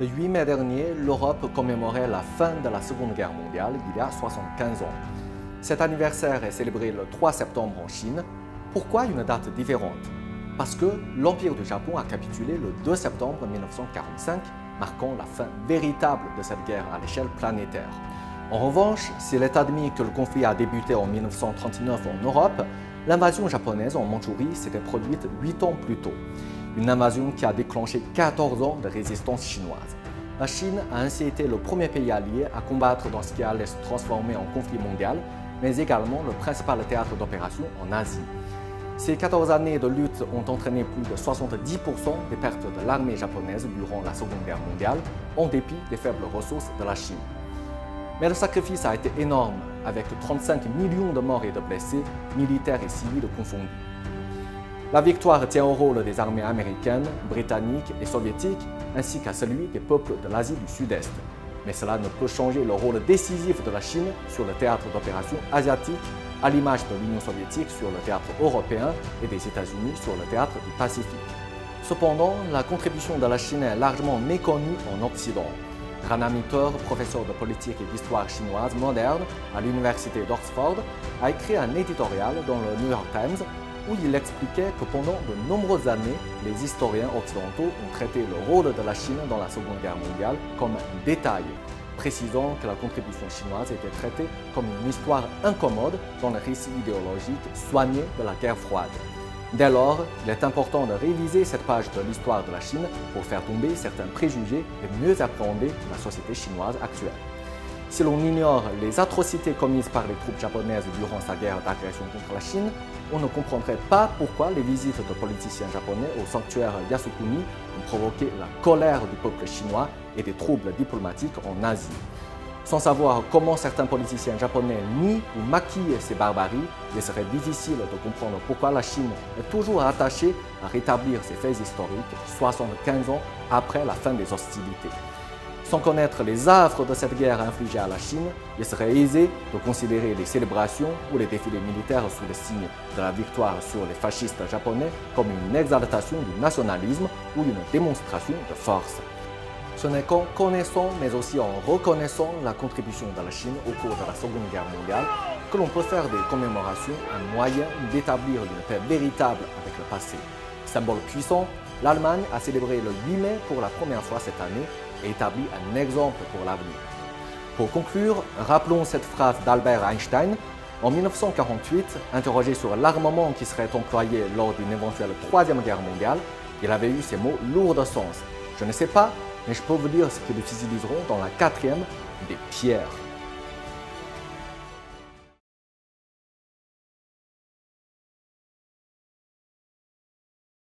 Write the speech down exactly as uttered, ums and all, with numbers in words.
Le huit mai dernier, l'Europe commémorait la fin de la Seconde Guerre mondiale il y a soixante-quinze ans. Cet anniversaire est célébré le trois septembre en Chine. Pourquoi une date différente? Parce que l'Empire du Japon a capitulé le deux septembre mille neuf cent quarante-cinq, marquant la fin véritable de cette guerre à l'échelle planétaire. En revanche, s'il est admis que le conflit a débuté en mille neuf cent trente-neuf en Europe, l'invasion japonaise en Mandchourie s'était produite huit ans plus tôt. Une invasion qui a déclenché quatorze ans de résistance chinoise. La Chine a ainsi été le premier pays allié à combattre dans ce qui allait se transformer en conflit mondial, mais également le principal théâtre d'opération en Asie. Ces quatorze années de lutte ont entraîné plus de soixante-dix pour cent des pertes de l'armée japonaise durant la Seconde Guerre mondiale, en dépit des faibles ressources de la Chine. Mais le sacrifice a été énorme, avec trente-cinq millions de morts et de blessés, militaires et civils confondus. La victoire tient au rôle des armées américaines, britanniques et soviétiques, ainsi qu'à celui des peuples de l'Asie du Sud-Est. Mais cela ne peut changer le rôle décisif de la Chine sur le théâtre d'opération asiatique, à l'image de l'Union soviétique sur le théâtre européen et des États-Unis sur le théâtre du Pacifique. Cependant, la contribution de la Chine est largement méconnue en Occident. Rana Mitter, professeur de politique et d'histoire chinoise moderne à l'université d'Oxford, a écrit un éditorial dans le New York Times où il expliquait que pendant de nombreuses années, les historiens occidentaux ont traité le rôle de la Chine dans la Seconde Guerre mondiale comme un détail, précisant que la contribution chinoise était traitée comme une histoire incommode dans le récit idéologique soigné de la guerre froide. Dès lors, il est important de réviser cette page de l'histoire de la Chine pour faire tomber certains préjugés et mieux appréhender la société chinoise actuelle. Si l'on ignore les atrocités commises par les troupes japonaises durant sa guerre d'agression contre la Chine, on ne comprendrait pas pourquoi les visites de politiciens japonais au sanctuaire Yasukuni ont provoqué la colère du peuple chinois et des troubles diplomatiques en Asie. Sans savoir comment certains politiciens japonais nient ou maquillent ces barbaries, il serait difficile de comprendre pourquoi la Chine est toujours attachée à rétablir ces faits historiques soixante-quinze ans après la fin des hostilités. Sans connaître les affres de cette guerre infligée à la Chine, il serait aisé de considérer les célébrations ou les défilés militaires sous le signe de la victoire sur les fascistes japonais comme une exaltation du nationalisme ou une démonstration de force. Ce n'est qu'en connaissant, mais aussi en reconnaissant la contribution de la Chine au cours de la Seconde Guerre mondiale que l'on peut faire des commémorations un moyen d'établir une paix véritable avec le passé. Symbole puissant, l'Allemagne a célébré le huit mai pour la première fois cette année et établi un exemple pour l'avenir. Pour conclure, rappelons cette phrase d'Albert Einstein. En mille neuf cent quarante-huit, interrogé sur l'armement qui serait employé lors d'une éventuelle troisième guerre mondiale, il avait eu ces mots lourds de sens. Je ne sais pas, mais je peux vous dire ce qu'ils utiliseront dans la quatrième, des pierres.